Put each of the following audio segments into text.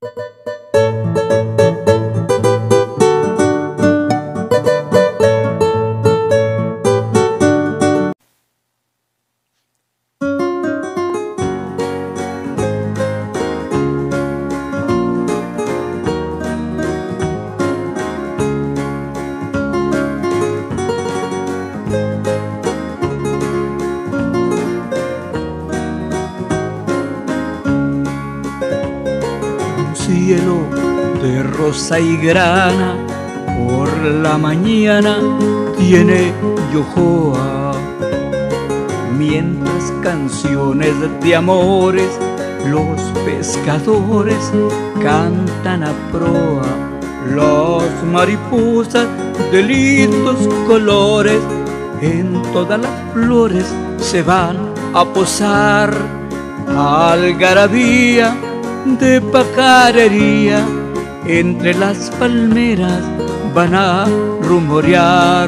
Cielo de rosa y grana, por la mañana tiene Yohoa, mientras canciones de amores los pescadores cantan a proa. Las mariposas de lindos colores en todas las flores se van a posar. Algarabía de pajarería entre las palmeras van a rumorear.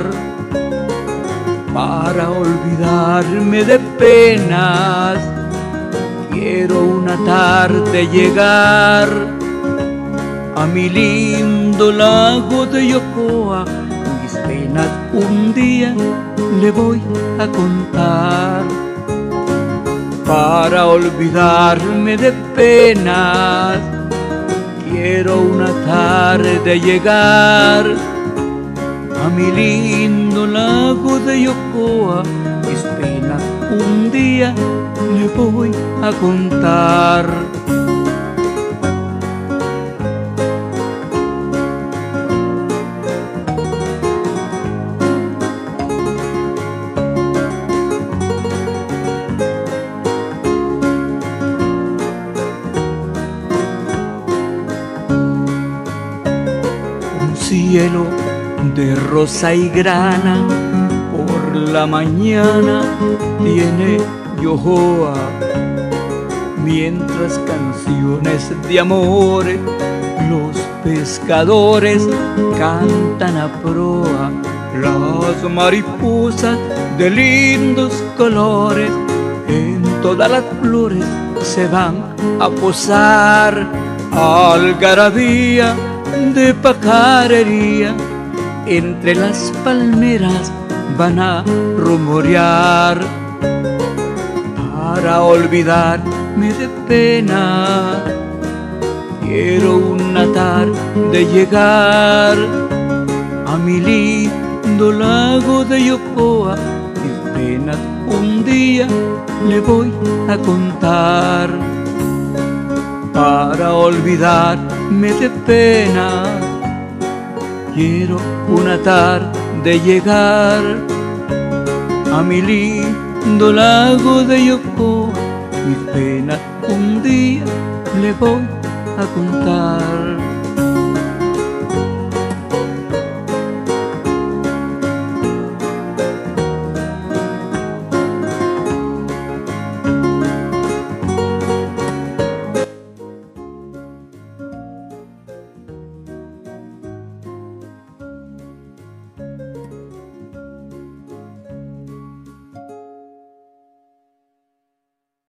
Para olvidarme de penas quiero una tarde llegar a mi lindo lago de Yohoa. Mis penas un día le voy a contar. Para olvidarme de penas quiero una tarde llegar a mi lindo lago de Yohoa. Mis penas un día le voy a contar. Cielo de rosa y grana, por la mañana tiene Yohoa, mientras canciones de amores los pescadores cantan a proa. Las mariposas de lindos colores en todas las flores se van a posar. Algarabía de pajarería entre las palmeras van a rumorear. Para olvidarme de pena quiero una tarde llegar a mi lindo lago de Yohoa. Mis penas un día le voy a contar. Para olvidarme de pena quiero una tarde llegar a mi lindo lago de Yohoa. Mis penas un día le voy a contar.